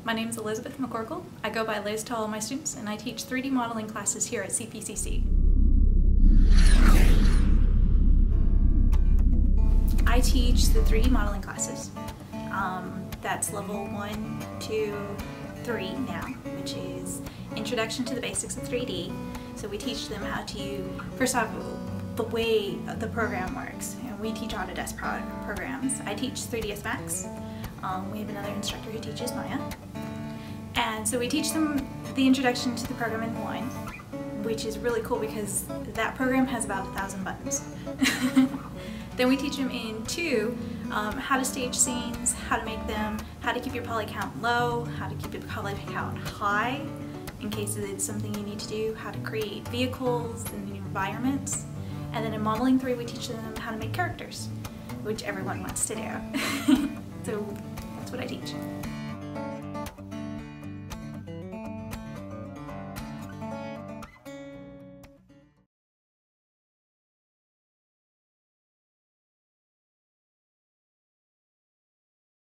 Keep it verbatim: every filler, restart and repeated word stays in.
My name is Elizabeth McCorkle. I go by Liz to all of my students, and I teach three D modeling classes here at C P C C. I teach the three D modeling classes. Um, that's level one, two, three now, which is Introduction to the Basics of three D. So we teach them how to, first off, the way the program works. And we teach Autodesk pro programs. I teach three D S Max. Um, we have another instructor who teaches Maya. And so we teach them the introduction to the program in one, which is really cool because that program has about a thousand buttons. Then we teach them in two, um, how to stage scenes, how to make them, how to keep your poly count low, how to keep your poly count high in case it's something you need to do, how to create vehicles and environments. And then in Modeling three we teach them how to make characters, which everyone wants to do. So that's what I teach.